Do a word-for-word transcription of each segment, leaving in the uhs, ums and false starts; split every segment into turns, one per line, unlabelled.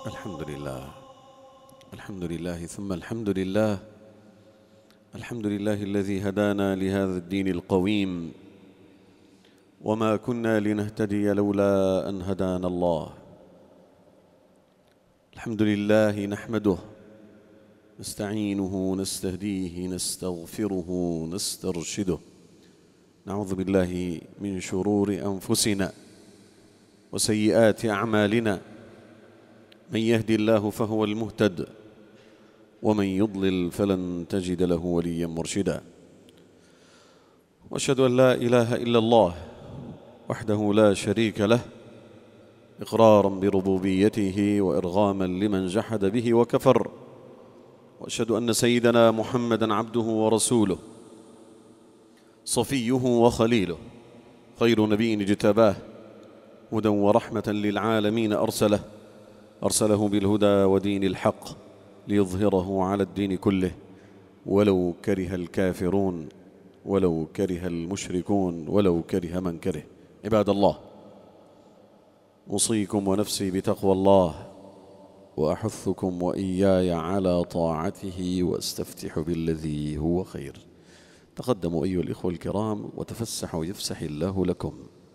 الحمد لله الحمد لله ثم الحمد لله الحمد لله الذي هدانا لهذا الدين القويم وما كنا لنهتدي لولا أن هدانا الله. الحمد لله نحمده نستعينه نستهديه نستغفره نسترشده، نعوذ بالله من شرور أنفسنا وسيئات أعمالنا، من يهدي الله فهو المهتد ومن يضلل فلن تجد له وليا مرشدا. وأشهد أن لا إله إلا الله وحده لا شريك له، إقرارا بربوبيته وإرغاما لمن جحد به وكفر. وأشهد أن سيدنا محمدًا عبده ورسوله صفيه وخليله، خير نبي اجتباه، هدى ورحمة للعالمين أرسله أرسله بالهدى ودين الحق ليظهره على الدين كله ولو كره الكافرون ولو كره المشركون ولو كره من كره. عباد الله، أوصيكم ونفسي بتقوى الله وأحثكم وإياي على طاعته وأستفتح بالذي هو خير. تقدموا أيها الإخوة الكرام وتفسحوا يفسح الله لكم.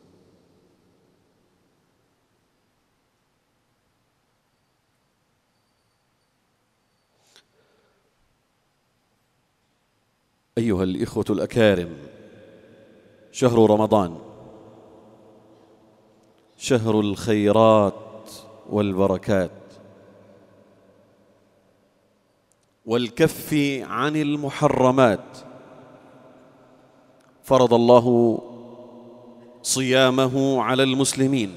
أيها الإخوة الأكارم، شهر رمضان شهر الخيرات والبركات والكف عن المحرمات. فرض الله صيامه على المسلمين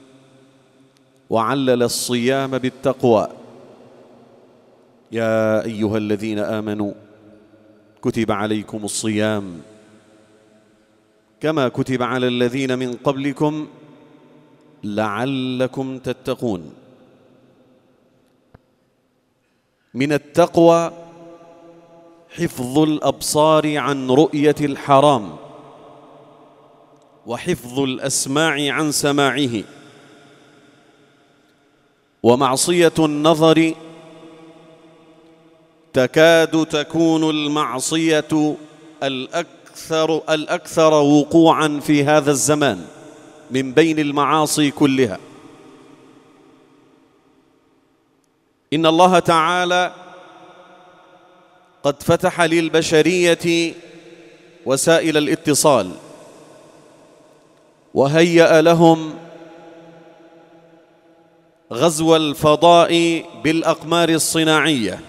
وعلل الصيام بالتقوى. يا أيها الذين آمنوا كتب عليكم الصيام كما كتب على الذين من قبلكم لعلكم تتقون. من التقوى حفظ الأبصار عن رؤية الحرام، وحفظ الأسماع عن سماعه، ومعصية النظر تكاد تكون المعصية الأكثر الأكثر وقوعاً في هذا الزمان من بين المعاصي كلها. إن الله تعالى قد فتح للبشرية وسائل الاتصال، وهيأ لهم غزو الفضاء بالأقمار الصناعية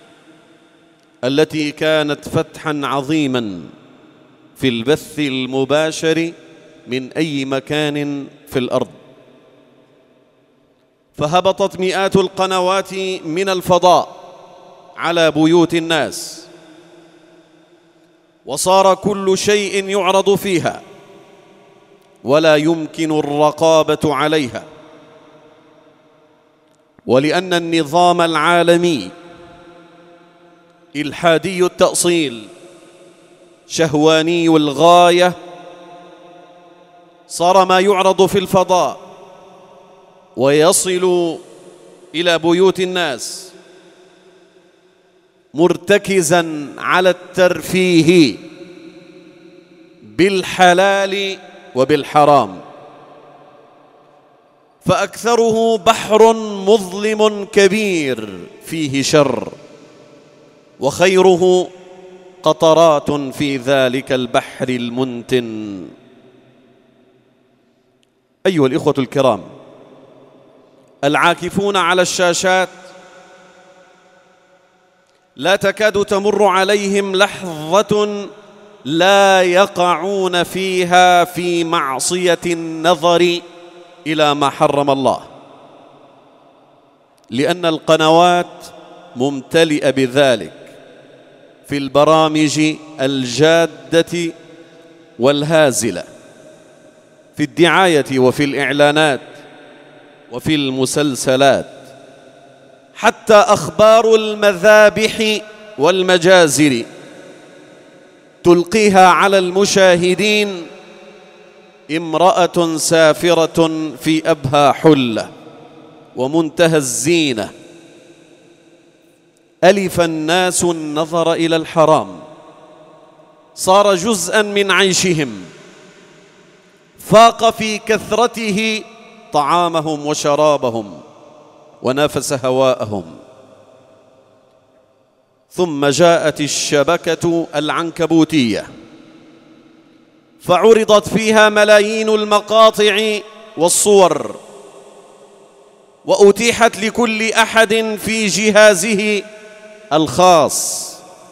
التي كانت فتحاً عظيماً في البث المباشر من أي مكان في الأرض. فهبطت مئات القنوات من الفضاء على بيوت الناس، وصار كل شيء يعرض فيها ولا يمكن الرقابة عليها. ولأن النظام العالمي إلحادي التأصيل شهواني الغاية، صار ما يعرض في الفضاء ويصل إلى بيوت الناس مرتكزاً على الترفيه بالحلال وبالحرام، فأكثره بحر مظلم كبير فيه شر، وخيره قطرات في ذلك البحر المنتن. أيها الإخوة الكرام، العاكفون على الشاشات لا تكاد تمر عليهم لحظة لا يقعون فيها في معصية النظر إلى ما حرم الله، لأن القنوات ممتلئة بذلك في البرامج الجادة والهازلة، في الدعاية وفي الإعلانات وفي المسلسلات، حتى أخبار المذابح والمجازر تلقيها على المشاهدين امرأة سافرة في أبهى حلة ومنتهى الزينة. ألف الناس النظر إلى الحرام، صار جزءا من عيشهم، فاق في كثرته طعامهم وشرابهم ونافس هواءهم. ثم جاءت الشبكة العنكبوتية فعرضت فيها ملايين المقاطع والصور، وأتيحت لكل أحد في جهازه الخاص،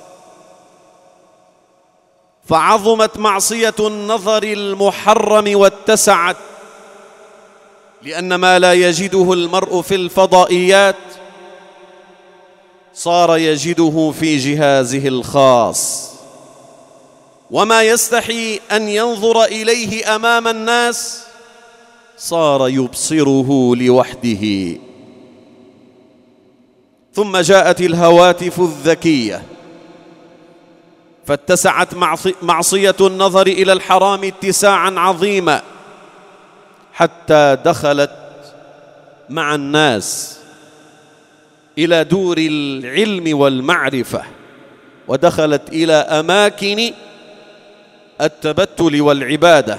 فعظمت معصية النظر المحرم واتسعت، لأن ما لا يجده المرء في الفضائيات صار يجده في جهازه الخاص، وما يستحي أن ينظر إليه أمام الناس صار يبصره لوحده. ثم جاءت الهواتف الذكية فاتسعت معصية النظر إلى الحرام اتساعا عظيما، حتى دخلت مع الناس إلى دور العلم والمعرفة، ودخلت إلى أماكن التبتل والعبادة،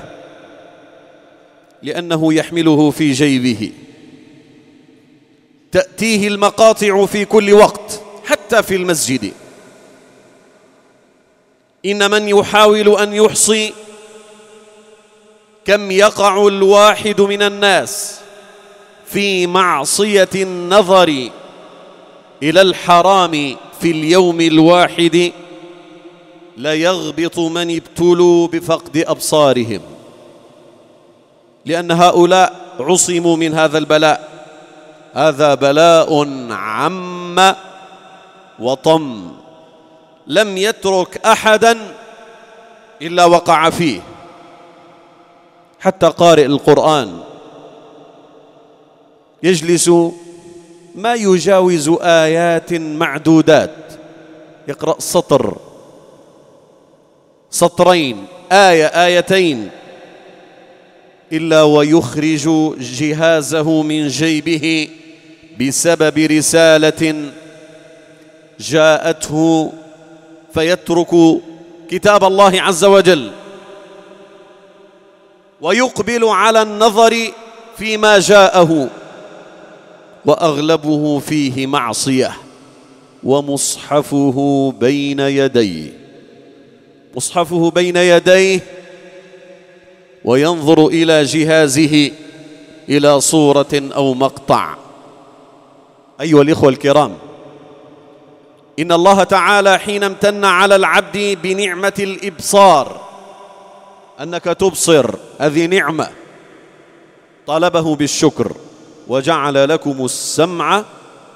لأنه يحمله في جيبه. تأتيه المقاطع في كل وقت حتى في المسجد. إن من يحاول أن يحصي كم يقع الواحد من الناس في معصية النظر إلى الحرام في اليوم الواحد لا يغبط من ابتلوا بفقد أبصارهم، لأن هؤلاء عصموا من هذا البلاء. هذا بلاء عم وطم، لم يترك أحدا إلا وقع فيه، حتى قارئ القرآن يجلس ما يجاوز آيات معدودات، يقرأ سطر سطرين آية آيتين إلا ويخرج جهازه من جيبه بسبب رسالة جاءته، فيترك كتاب الله عز وجل ويقبل على النظر فيما جاءه، وأغلبه فيه معصية. ومصحفه بين يديه، مصحفه بين يديه وينظر إلى جهازه إلى صورة أو مقطع. أيها الإخوة الكرام، إن الله تعالى حين امتن على العبد بنعمة الإبصار، أنك تبصر، هذه نعمة، طلبه بالشكر، وجعل لكم السمع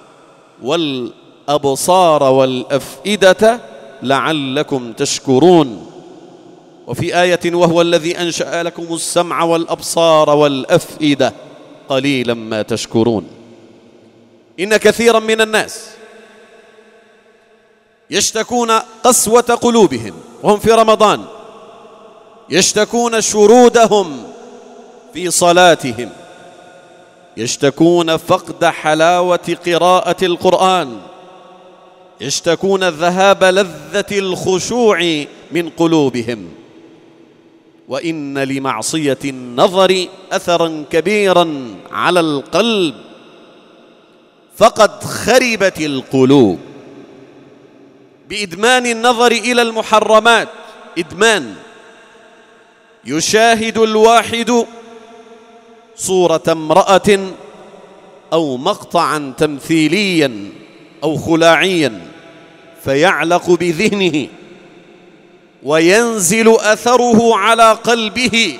والأبصار والأفئدة لعلكم تشكرون. وفي آية وهو الذي أنشأ لكم السمع والأبصار والأفئدة قليلا ما تشكرون. إن كثيرا من الناس يشتكون قسوة قلوبهم وهم في رمضان، يشتكون شرودهم في صلاتهم، يشتكون فقد حلاوة قراءة القرآن، يشتكون ذهاب لذة الخشوع من قلوبهم. وإن لمعصية النظر أثرا كبيرا على القلب، فقد خربت القلوب بإدمان النظر إلى المحرمات. إدمان، يشاهد الواحد صورة امرأة أو مقطعا تمثيليا أو خلاعيا فيعلق بذهنه وينزل أثره على قلبه،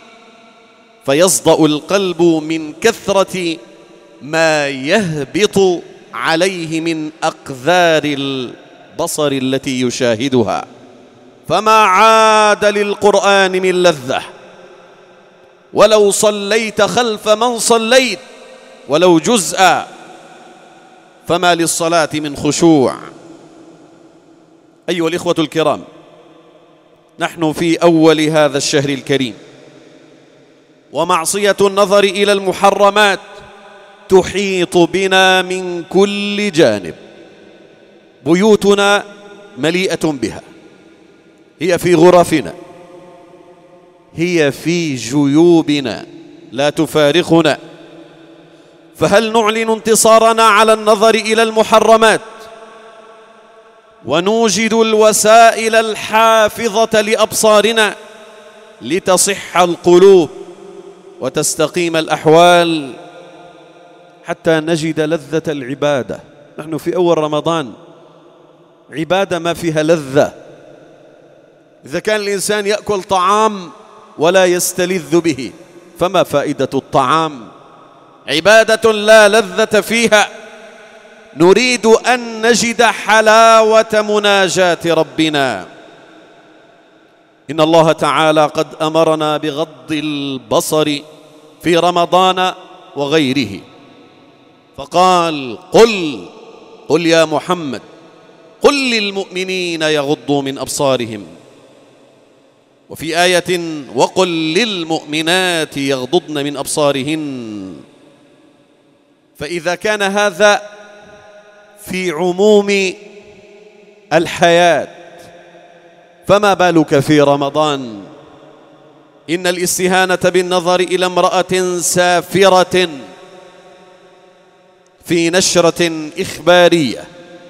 فيصدأ القلب من كثرة ما يهبط عليه من أقذار البصر التي يشاهدها، فما عاد للقرآن من لذة. ولو صليت خلف من صليت ولو جزءا فما للصلاة من خشوع. أيها الإخوة الكرام، نحن في أول هذا الشهر الكريم، ومعصية النظر إلى المحرمات تحيط بنا من كل جانب. بيوتنا مليئة بها، هي في غرفنا، هي في جيوبنا، لا تفارقنا. فهل نعلن انتصارنا على النظر إلى المحرمات ونوجد الوسائل الحافظة لأبصارنا لتصح القلوب وتستقيم الأحوال حتى نجد لذة العبادة؟ نحن في أول رمضان، عبادة ما فيها لذة. إذا كان الإنسان يأكل طعام ولا يستلذ به فما فائدة الطعام؟ عبادة لا لذة فيها. نريد أن نجد حلاوة مناجاة ربنا. إن الله تعالى قد أمرنا بغض البصر في رمضان وغيره، فقال: قل قل يا محمد قل للمؤمنين يغضوا من أبصارهم. وفي آية: وقل للمؤمنات يغضضن من أبصارهن. فإذا كان هذا في عموم الحياة فما بالك في رمضان؟ إن الاستهانة بالنظر إلى امرأة سافرة في نشرة إخبارية،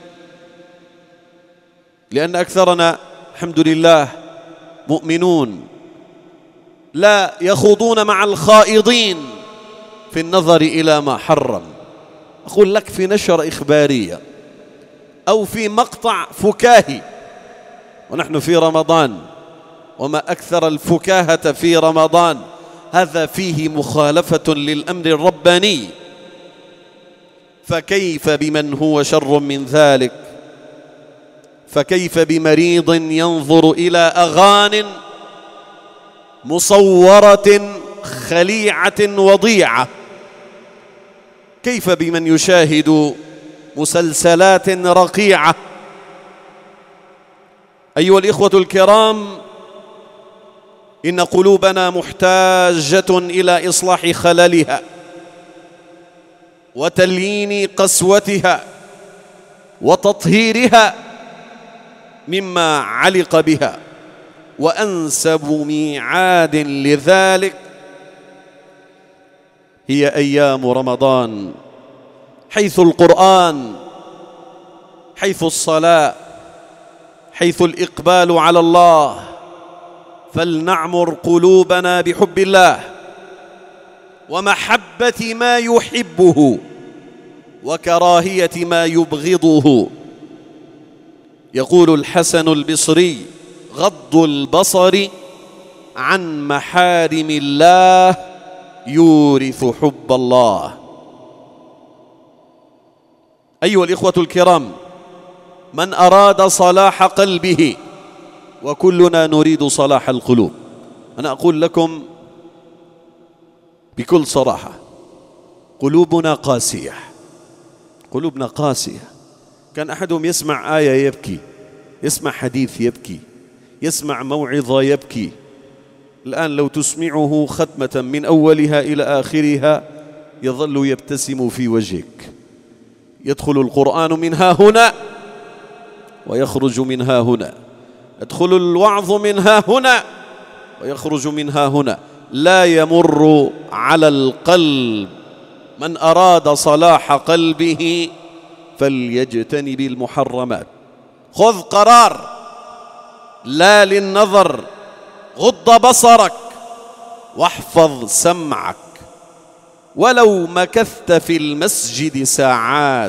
لأن أكثرنا الحمد لله مؤمنون لا يخوضون مع الخائضين في النظر إلى ما حرم. أقول لك في نشرة إخبارية أو في مقطع فكاهي، ونحن في رمضان، وما أكثر الفكاهة في رمضان، هذا فيه مخالفة للأمر الرباني. فكيف بمن هو شر من ذلك؟ فكيف بمريض ينظر إلى أغانٍ مصورة خليعة وضيعة؟ كيف بمن يشاهد مسلسلات رقيعة؟ أيها الإخوة الكرام، إن قلوبنا محتاجة إلى إصلاح خللها وتليين قسوتها وتطهيرها مما علق بها. وأنسب ميعاد لذلك هي أيام رمضان، حيث القرآن، حيث الصلاة، حيث الإقبال على الله. فلنعمر قلوبنا بحب الله ومحبة ما يحبه وكراهية ما يبغضه. يقول الحسن البصري: غض البصر عن محارم الله يورث حب الله. أيها الإخوة الكرام، من أراد صلاح قلبه، وكلنا نريد صلاح القلوب، أنا أقول لكم بكل صراحة: قلوبنا قاسية، قلوبنا قاسية. كان أحدهم يسمع آية يبكي، يسمع حديث يبكي، يسمع موعظة يبكي. الآن لو تسمعه ختمة من أولها إلى آخرها يظل يبتسم في وجهك. يدخل القرآن منها هنا ويخرج منها هنا، يدخل الوعظ منها هنا ويخرج منها هنا، لا يمر على القلب. من أراد صلاح قلبه فليجتنب المحرمات. خذ قرار، لا للنظر، غض بصرك واحفظ سمعك. ولو مكثت في المسجد ساعات.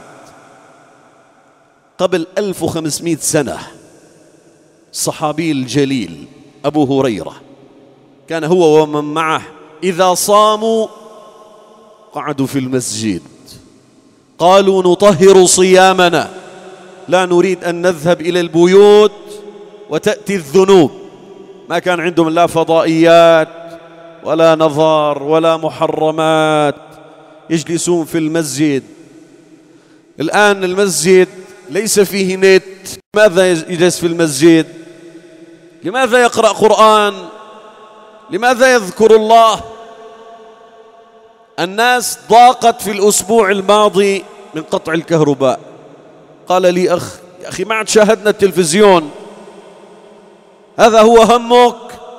قبل ألف وخمسمائة سنة الصحابي الجليل أبو هريرة كان هو ومن معه إذا صاموا قعدوا في المسجد، قالوا: نطهر صيامنا، لا نريد أن نذهب إلى البيوت وتأتي الذنوب. ما كان عندهم لا فضائيات ولا نظار ولا محرمات، يجلسون في المسجد. الآن المسجد ليس فيه نت، لماذا يجلس في المسجد؟ لماذا يقرأ قرآن؟ لماذا يذكر الله؟ الناس ضاقت في الأسبوع الماضي من قطع الكهرباء. قال لي أخ يا أخي ما عاد شاهدنا التلفزيون، هذا هو همك؟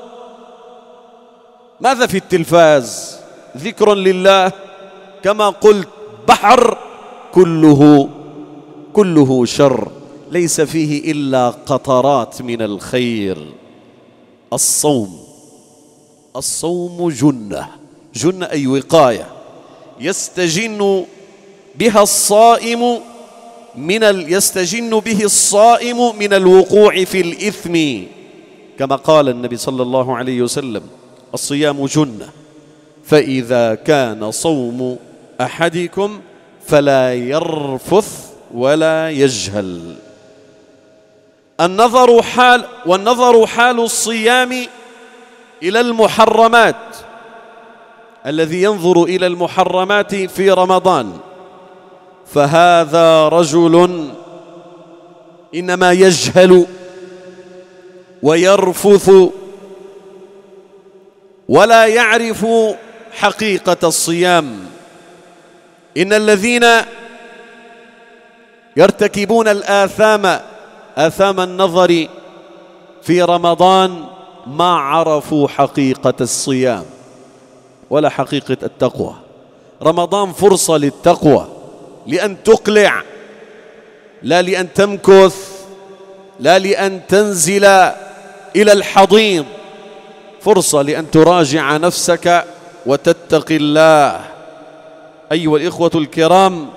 ماذا في التلفاز؟ ذكر لله كما قلت بحر كله كله شر، ليس فيه إلا قطرات من الخير. الصوم الصوم جنة، جنة أي وقاية يستجن بها الصائم من ال... يستجن به الصائم من الوقوع في الإثم، كما قال النبي صلى الله عليه وسلم: الصيام جنة، فإذا كان صوم أحدكم فلا يرفث ولا يجهل. النظر حال والنظر حال الصيام إلى المحرمات، الذي ينظر إلى المحرمات في رمضان فهذا رجل إنما يجهل ويرفث ولا يعرف حقيقة الصيام. إن الذين يرتكبون الآثام آثام النظر في رمضان ما عرفوا حقيقة الصيام ولا حقيقة التقوى. رمضان فرصة للتقوى، لأن تقلع، لا لأن تمكث، لا لأن تنزل إلى الحضيض، فرصة لأن تراجع نفسك وتتقي الله. أيها الإخوة الكرام،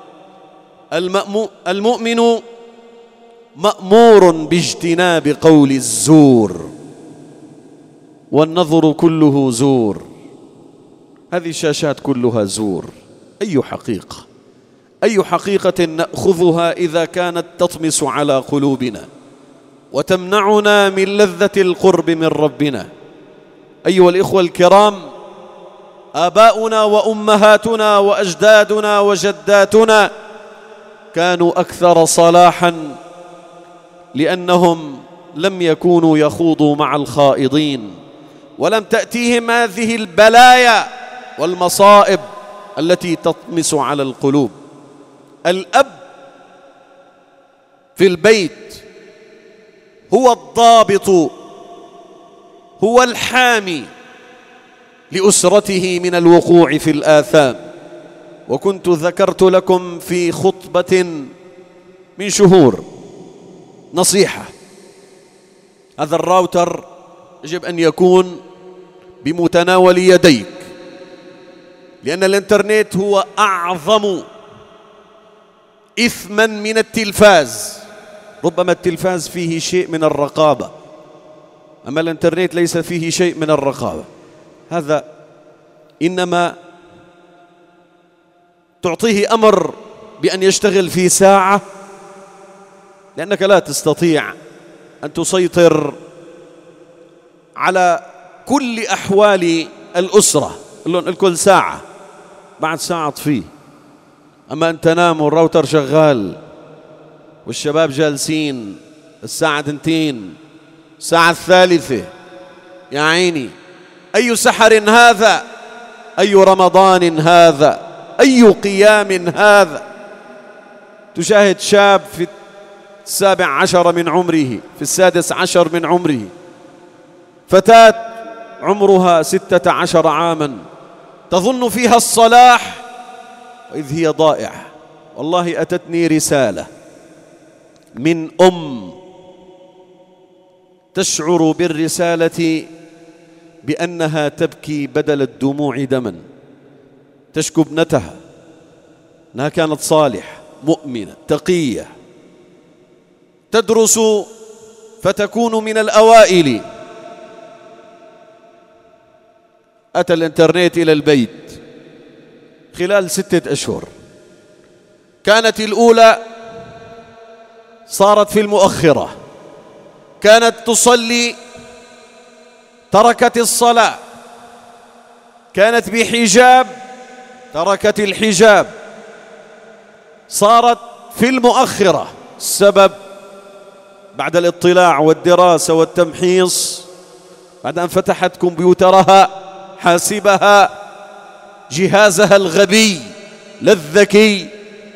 المؤمن مأمور باجتناب قول الزور، والنظر كله زور. هذه الشاشات كلها زور. أي حقيقة أي حقيقة نأخذها إذا كانت تطمس على قلوبنا وتمنعنا من لذة القرب من ربنا؟ أيها الإخوة الكرام، آباؤنا وأمهاتنا وأجدادنا وجداتنا كانوا أكثر صلاحا، لأنهم لم يكونوا يخوضوا مع الخائضين، ولم تأتيهم هذه البلايا والمصائب التي تطمس على القلوب. الأب في البيت هو الضابط، هو الحامي لأسرته من الوقوع في الآثام. وكنت ذكرت لكم في خطبة من شهور نصيحة: هذا الراوتر يجب أن يكون بمتناول يديك، لأن الإنترنت هو أعظم إثما من التلفاز. ربما التلفاز فيه شيء من الرقابة، أما الإنترنت ليس فيه شيء من الرقابة. هذا إنما تعطيه أمر بأن يشتغل في ساعة، لأنك لا تستطيع أن تسيطر على كل أحوال الأسرة. الكل ساعة، بعد ساعة طفيه. أما أن تنام والراوتر شغال والشباب جالسين الساعة تنتين، الساعة الثالثة، يا عيني. أي سحر هذا؟ أي رمضان هذا؟ أي قيام هذا؟ تشاهد شاب في السابع عشر من عمره، في السادس عشر من عمره، فتاة عمرها ستة عشر عاما تظن فيها الصلاح وإذ هي ضائعة. والله أتتني رسالة من أم تشعر بالرسالة بأنها تبكي بدل الدموع دما، تشكو ابنتها أنها كانت صالحة مؤمنة تقية تدرس فتكون من الأوائل. أتى الإنترنت إلى البيت خلال ستة أشهر، كانت الأولى صارت في المؤخرة، كانت تصلي تركت الصلاة، كانت بحجاب تركت الحجاب، صارت في المؤخرة. السبب بعد الاطلاع والدراسة والتمحيص، بعد أن فتحت كمبيوترها حاسبها جهازها الغبي لا الذكي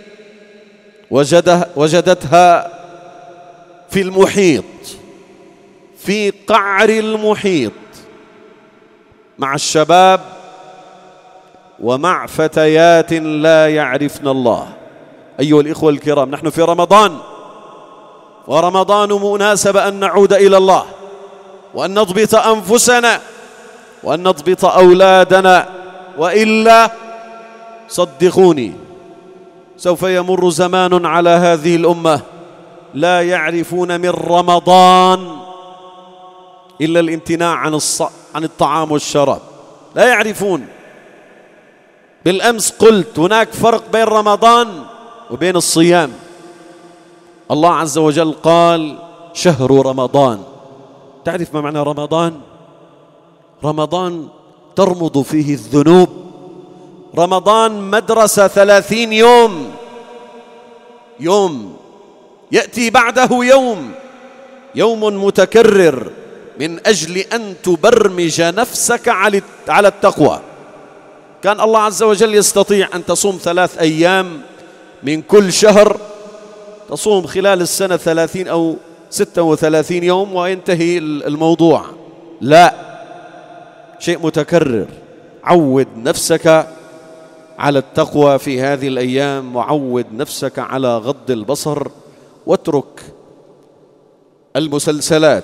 وجده وجدتها في المحيط، في قعر المحيط، مع الشباب ومع فتيات لا يعرفن الله. أيها الإخوة الكرام، نحن في رمضان، ورمضان مناسبة أن نعود إلى الله، وأن نضبط أنفسنا، وأن نضبط أولادنا، وإلا صدقوني سوف يمر زمان على هذه الأمة لا يعرفون من رمضان إلا الامتناع عن الص... عن الطعام والشراب، لا يعرفون. بالأمس قلت هناك فرق بين رمضان وبين الصيام. الله عز وجل قال شهر رمضان. تعرف ما معنى رمضان؟ رمضان ترمض فيه الذنوب. رمضان مدرسة ثلاثين يوم، يوم يأتي بعده يوم، يوم متكرر، من أجل أن تبرمج نفسك على التقوى. كان الله عز وجل يستطيع أن تصوم ثلاث أيام من كل شهر، تصوم خلال السنة ثلاثين أو ستة وثلاثين يوم وينتهي الموضوع. لا، شيء متكرر. عود نفسك على التقوى في هذه الأيام، وعود نفسك على غض البصر، واترك المسلسلات.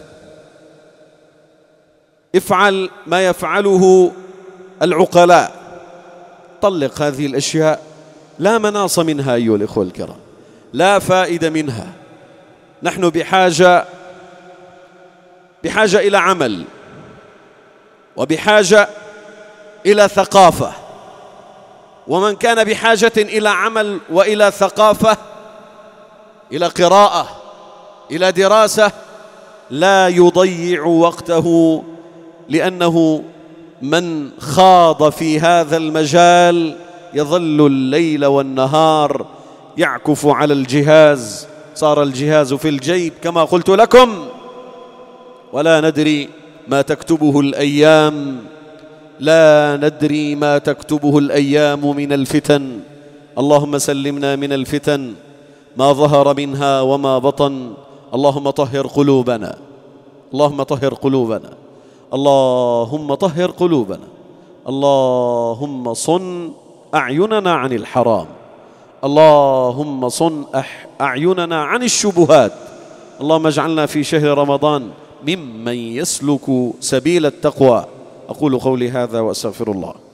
افعل ما يفعله العقلاء، طلق هذه الأشياء، لا مناص منها أيها الإخوة الكرام، لا فائدة منها. نحن بحاجة بحاجة إلى عمل، وبحاجة إلى ثقافة، ومن كان بحاجة إلى عمل وإلى ثقافة، إلى قراءة، إلى دراسة، لا يضيع وقته، لأنه من خاض في هذا المجال يظل الليل والنهار يعكف على الجهاز. صار الجهاز في الجيب كما قلت لكم، ولا ندري ما تكتبه الأيام، لا ندري ما تكتبه الأيام من الفتن. اللهم سلمنا من الفتن ما ظهر منها وما بطن. اللهم طهر قلوبنا، اللهم طهر قلوبنا، اللهم طهر قلوبنا، اللهم صن أعيننا عن الحرام، اللهم صن أعيننا عن الشبهات. اللهم اجعلنا في شهر رمضان ممن يسلك سبيل التقوى. أقول قولي هذا وأستغفر الله.